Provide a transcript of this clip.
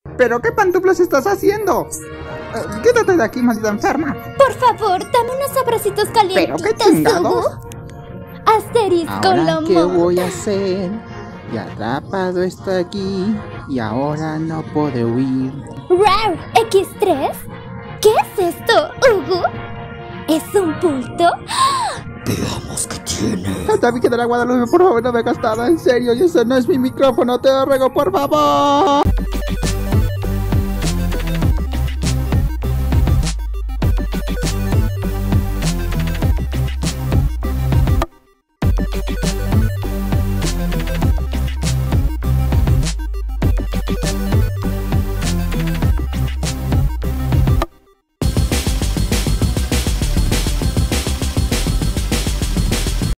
¿Pero qué pantuflas estás haciendo? Quédate de aquí, maldita enferma. Por favor, dame unos abracitos calientitos, ¿Pero qué chingados? Hugo. Asterisco ¿Ahora qué Lomo. voy a hacer? Ya atrapado está aquí y ahora no puede huir. Rar, X3. ¿Qué es esto, Hugo? ¿Es un bulto? Veamos qué tiene. Santa Virgen de la Guadalupe, por favor, no me hagas nada. En serio, y ese no es mi micrófono, te lo ruego, por favor.